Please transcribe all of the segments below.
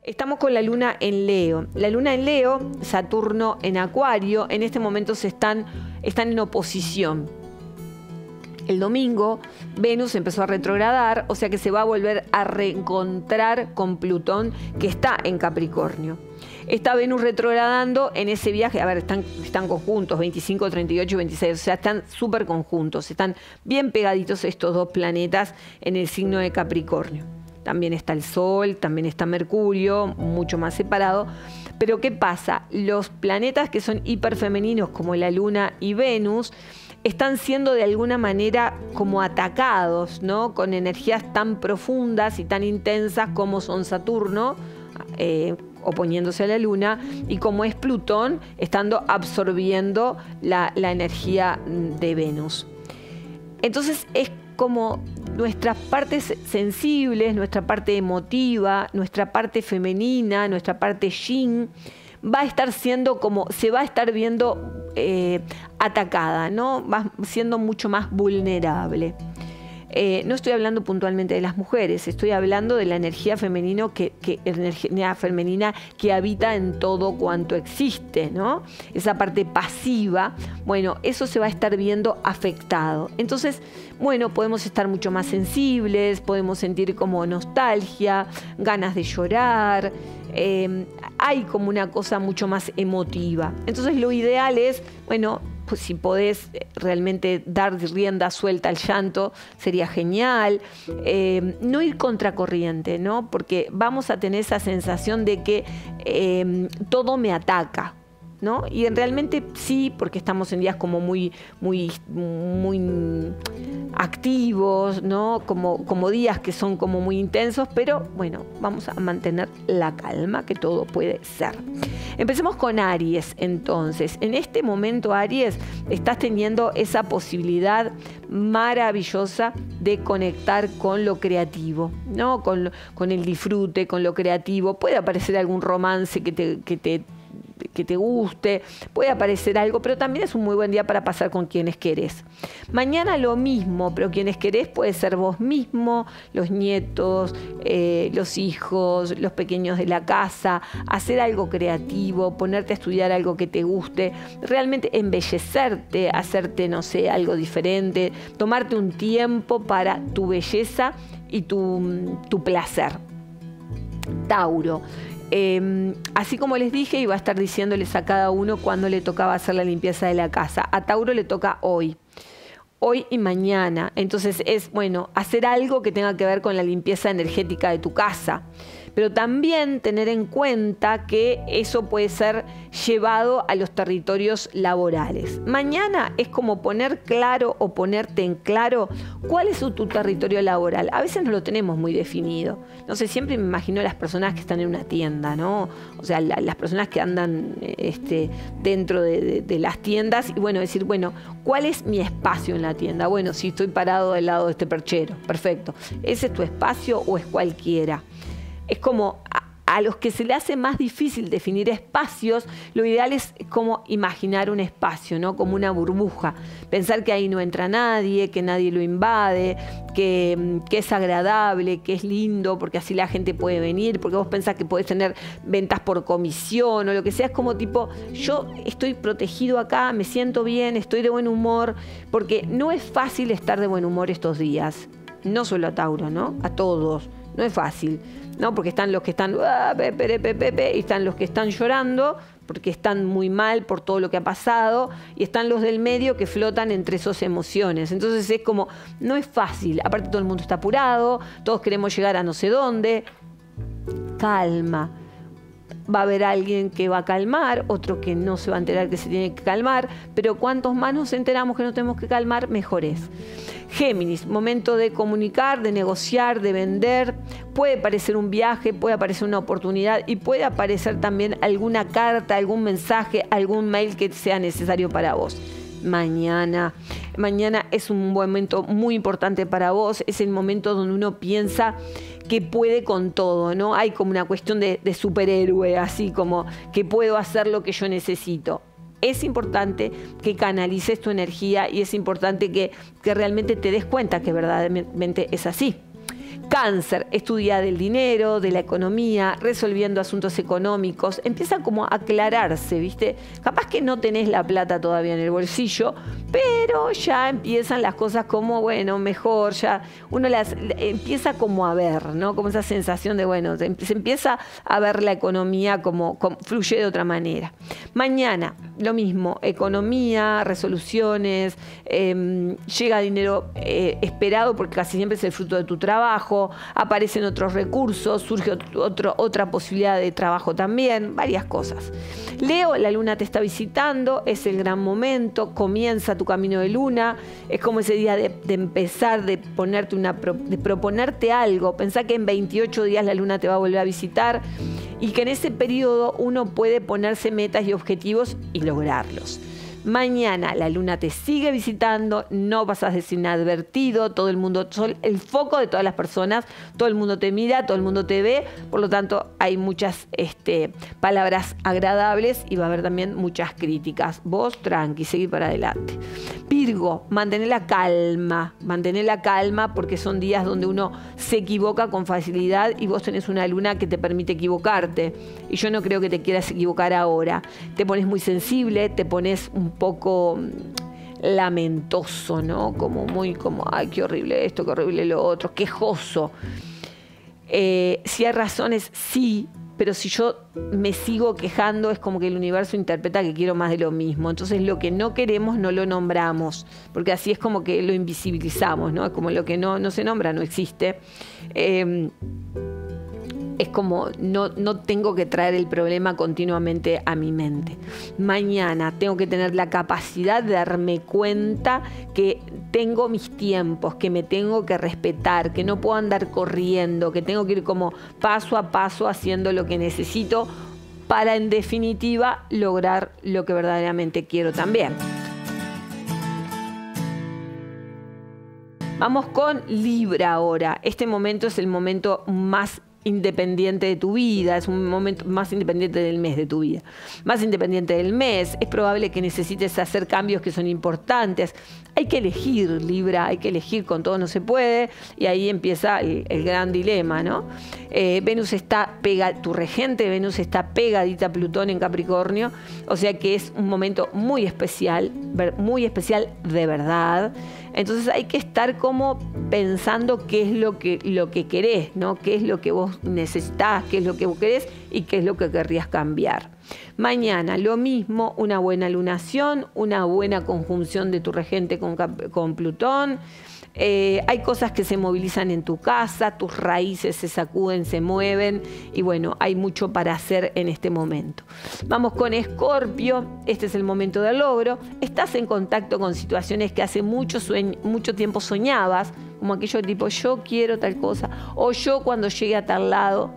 Estamos con la luna en Leo. La luna en Leo, Saturno en Acuario, en este momento están en oposición. El domingo Venus empezó a retrogradar, o sea que se va a volver a reencontrar con Plutón, que está en Capricornio. Está Venus retrogradando en ese viaje, a ver, están conjuntos, 25, 38, 26, o sea, están súper conjuntos, están bien pegaditos estos dos planetas en el signo de Capricornio. También está el Sol, también está Mercurio, mucho más separado. Pero ¿qué pasa? Los planetas que son hiperfemeninos, como la Luna y Venus, están siendo de alguna manera como atacados, ¿no? Con energías tan profundas y tan intensas como son Saturno, oponiéndose a la Luna, y como es Plutón, estando absorbiendo la energía de Venus. Entonces es como nuestras partes sensibles, nuestra parte emotiva, nuestra parte femenina, nuestra parte yin, va a estar siendo como, se va a estar viendo atacada, ¿no? Va siendo mucho más vulnerable. No estoy hablando puntualmente de las mujeres, estoy hablando de la energía femenina que habita en todo cuanto existe, ¿no? Esa parte pasiva, bueno, eso se va a estar viendo afectado. Entonces, bueno, podemos estar mucho más sensibles, podemos sentir como nostalgia, ganas de llorar, hay como una cosa mucho más emotiva. Entonces, lo ideal es, bueno, pues si podés realmente dar rienda suelta al llanto, sería genial. No ir contracorriente, ¿no? Porque vamos a tener esa sensación de que todo me ataca, ¿no? Y realmente sí, porque estamos en días como muy activos, ¿no? Como días que son como muy intensos, pero bueno, vamos a mantener la calma, que todo puede ser. Empecemos con Aries, entonces. En este momento, Aries, estás teniendo esa posibilidad maravillosa de conectar con lo creativo, ¿no? Con el disfrute, con lo creativo. Puede aparecer algún romance que te guste, puede aparecer algo, pero también es un muy buen día para pasar con quienes querés. Mañana lo mismo, pero quienes querés puede ser vos mismo, los nietos, los hijos, los pequeños de la casa, hacer algo creativo, ponerte a estudiar algo que te guste, realmente embellecerte, hacerte, no sé, algo diferente, tomarte un tiempo para tu belleza y tu placer. Tauro. Así como les dije, iba a estar diciéndoles a cada uno cuándo le tocaba hacer la limpieza de la casa. A Tauro le toca hoy y mañana. Entonces es, bueno, hacer algo que tenga que ver con la limpieza energética de tu casa. Pero también tener en cuenta que eso puede ser llevado a los territorios laborales. Mañana es como poner claro o ponerte en claro cuál es tu territorio laboral. A veces no lo tenemos muy definido. No sé, siempre me imagino a las personas que están en una tienda, ¿no? O sea, las personas que andan dentro de las tiendas y, bueno, decir, bueno, ¿cuál es mi espacio en la tienda? Bueno, si estoy parado del lado de este perchero, perfecto. ¿Ese es tu espacio o es cualquiera? Es como a los que se le hace más difícil definir espacios, lo ideal es como imaginar un espacio, ¿no? Como una burbuja. Pensar que ahí no entra nadie, que nadie lo invade, que es agradable, que es lindo, porque así la gente puede venir, porque vos pensás que podés tener ventas por comisión o lo que sea. Es como tipo, yo estoy protegido acá, me siento bien, estoy de buen humor, porque no es fácil estar de buen humor estos días. No solo a Tauro, ¿no? A todos. No es fácil, ¿no? Porque están los que están y están los que están llorando porque están muy mal por todo lo que ha pasado, y están los del medio que flotan entre esas emociones. Entonces es como, no es fácil. Aparte todo el mundo está apurado, todos queremos llegar a no sé dónde. Calma. Va a haber alguien que va a calmar, otro que no se va a enterar que se tiene que calmar, pero cuantos más nos enteramos que nos tenemos que calmar, mejor es. Géminis, momento de comunicar, de negociar, de vender. Puede aparecer un viaje, puede aparecer una oportunidad y puede aparecer también alguna carta, algún mensaje, algún mail que sea necesario para vos. Mañana es un momento muy importante para vos, es el momento donde uno piensa que puede con todo, ¿no? Hay como una cuestión de superhéroe, así como que puedo hacer lo que yo necesito. Es importante que canalices tu energía y es importante que realmente te des cuenta que verdaderamente es así. Cáncer, estudia del dinero, de la economía, resolviendo asuntos económicos. Empieza como a aclararse, ¿viste? Capaz que no tenés la plata todavía en el bolsillo, pero ya empiezan las cosas como, bueno, mejor, ya uno las empieza como a ver, ¿no? Como esa sensación de, bueno, se empieza a ver la economía como fluye de otra manera. Mañana, lo mismo, economía, resoluciones, llega dinero esperado porque casi siempre es el fruto de tu trabajo, aparecen otros recursos, surge otra posibilidad de trabajo también, varias cosas. Leo, la luna te está visitando, es el gran momento, comienza tu camino de luna, es como ese día de empezar, de proponerte algo. Pensá que en 28 días la luna te va a volver a visitar y que en ese periodo uno puede ponerse metas y objetivos y lograrlos. Mañana la luna te sigue visitando, no pasas desinadvertido, todo el mundo, el foco de todas las personas, todo el mundo te mira, todo el mundo te ve, por lo tanto hay muchas palabras agradables y va a haber también muchas críticas. Vos tranqui, seguí para adelante. Virgo, mantener la calma porque son días donde uno se equivoca con facilidad y vos tenés una luna que te permite equivocarte y yo no creo que te quieras equivocar ahora. Te pones muy sensible, te pones un poco lamentoso, ¿no? Como muy como, ay, qué horrible esto, qué horrible lo otro, quejoso. Si hay razones, sí, pero si yo me sigo quejando es como que el universo interpreta que quiero más de lo mismo. Entonces lo que no queremos no lo nombramos, porque así es como que lo invisibilizamos, ¿no? Es como lo que no se nombra, no existe. Es como no tengo que traer el problema continuamente a mi mente. Mañana tengo que tener la capacidad de darme cuenta que tengo mis tiempos, que me tengo que respetar, que no puedo andar corriendo, que tengo que ir como paso a paso haciendo lo que necesito para, en definitiva, lograr lo que verdaderamente quiero también. Vamos con Libra ahora. Este momento es el momento más independiente de tu vida, es un momento más independiente del mes de tu vida, más independiente del mes. Es probable que necesites hacer cambios que son importantes. Hay que elegir, Libra, hay que elegir, con todo no se puede, y ahí empieza el gran dilema, ¿no? Venus está tu regente Venus está pegadita a Plutón en Capricornio, o sea que es un momento muy especial de verdad. Entonces hay que estar como pensando qué es lo que querés, ¿no? Qué es lo que vos necesitás, qué es lo que vos querés y qué es lo que querrías cambiar. Mañana lo mismo, una buena lunación, una buena conjunción de tu regente con Plutón. Hay cosas que se movilizan en tu casa, tus raíces se sacuden, se mueven y bueno, hay mucho para hacer en este momento. Vamos con Escorpio, este es el momento del logro. Estás en contacto con situaciones que hace mucho tiempo soñabas, como aquello tipo yo quiero tal cosa o yo cuando llegue a tal lado.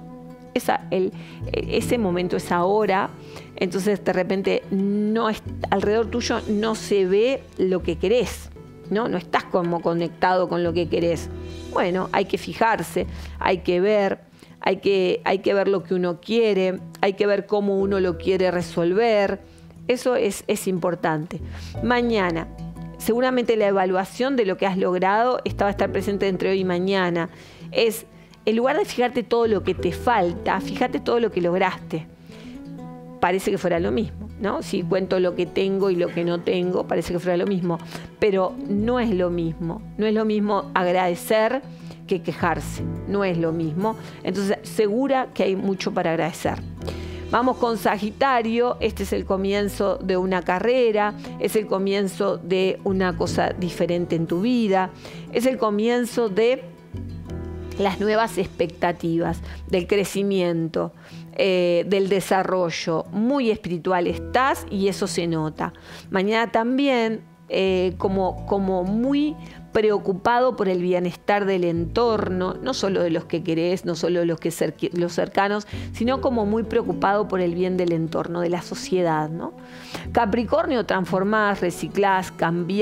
Ese momento es ahora, entonces de repente alrededor tuyo no se ve lo que querés. No estás como conectado con lo que querés. Bueno, hay que fijarse, hay que ver lo que uno quiere, hay que ver cómo uno lo quiere resolver. Eso es importante. Mañana, seguramente la evaluación de lo que has logrado va a estar presente entre hoy y mañana. En lugar de fijarte todo lo que te falta, fíjate todo lo que lograste. Parece que fuera lo mismo, ¿no? Si cuento lo que tengo y lo que no tengo, parece que fuera lo mismo. Pero no es lo mismo. No es lo mismo agradecer que quejarse. No es lo mismo. Entonces, segura que hay mucho para agradecer. Vamos con Sagitario. Este es el comienzo de una carrera. Es el comienzo de una cosa diferente en tu vida. Es el comienzo de las nuevas expectativas, del crecimiento, del desarrollo. Muy espiritual estás y eso se nota. Mañana también como muy preocupado por el bienestar del entorno, no solo de los que querés, no solo de los cercanos, sino como muy preocupado por el bien del entorno, de la sociedad, ¿no? Capricornio, transformás, reciclás, cambiás,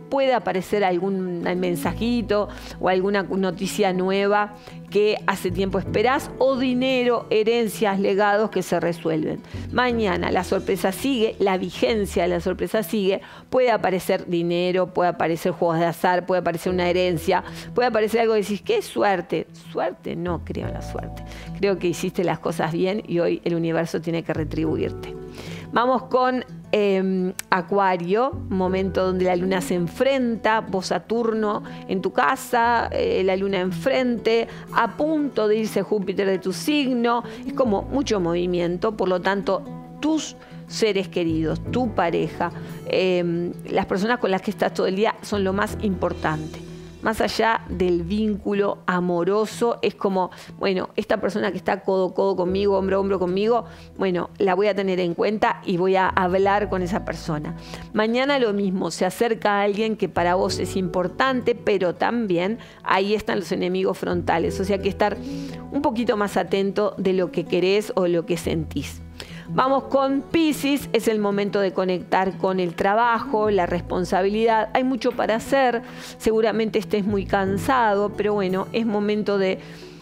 puede aparecer algún mensajito o alguna noticia nueva que hace tiempo esperás, o dinero, herencias, legados que se resuelven. Mañana la sorpresa sigue, la vigencia de la sorpresa sigue, puede aparecer dinero, puede aparecer juegos de azar, puede aparecer una herencia, puede aparecer algo que decís, ¿qué suerte? Suerte, no creo en la suerte. Creo que hiciste las cosas bien y hoy el universo tiene que retribuirte. Vamos con Acuario, momento donde la luna se enfrenta, vos Saturno en tu casa, la luna enfrente, a punto de irse Júpiter de tu signo, es como mucho movimiento, por lo tanto tus seres queridos, tu pareja, las personas con las que estás todo el día son lo más importante. Más allá del vínculo amoroso, es como, bueno, esta persona que está codo a codo conmigo, hombro a hombro conmigo, bueno, la voy a tener en cuenta y voy a hablar con esa persona. Mañana lo mismo, se acerca a alguien que para vos es importante, pero también ahí están los enemigos frontales, o sea que estar un poquito más atento de lo que querés o lo que sentís. Vamos con Piscis, es el momento de conectar con el trabajo, la responsabilidad. Hay mucho para hacer, seguramente estés muy cansado, pero bueno, es momento de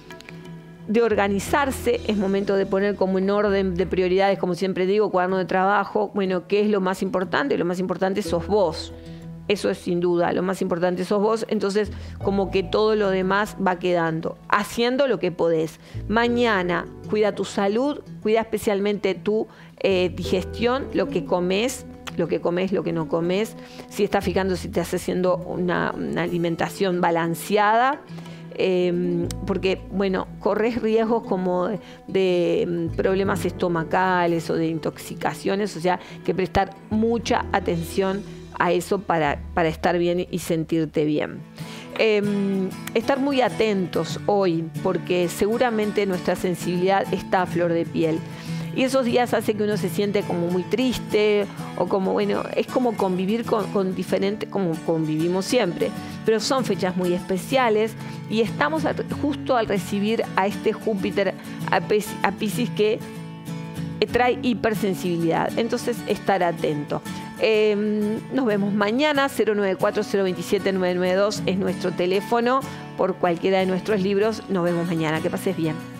organizarse, es momento de poner como en orden de prioridades, como siempre digo, cuaderno de trabajo. Bueno, ¿qué es lo más importante? Lo más importante sos vos. Eso es sin duda, lo más importante sos vos, entonces como que todo lo demás va quedando, haciendo lo que podés. Mañana cuida tu salud, cuida especialmente tu digestión, lo que comes, lo que no comes, si estás fijando si te estás haciendo una alimentación balanceada, porque bueno, corres riesgos como de problemas estomacales o de intoxicaciones, o sea, que prestar mucha atención a eso para estar bien y sentirte bien. Estar muy atentos hoy, porque seguramente nuestra sensibilidad está a flor de piel. Y esos días hace que uno se siente como muy triste, o como, bueno, es como convivir con diferentes, como convivimos siempre. Pero son fechas muy especiales y estamos justo al recibir a este Júpiter, a Piscis, que trae hipersensibilidad. Entonces, estar atento. Nos vemos mañana. 094-027-992 es nuestro teléfono. Por cualquiera de nuestros libros. Nos vemos mañana. Que pases bien.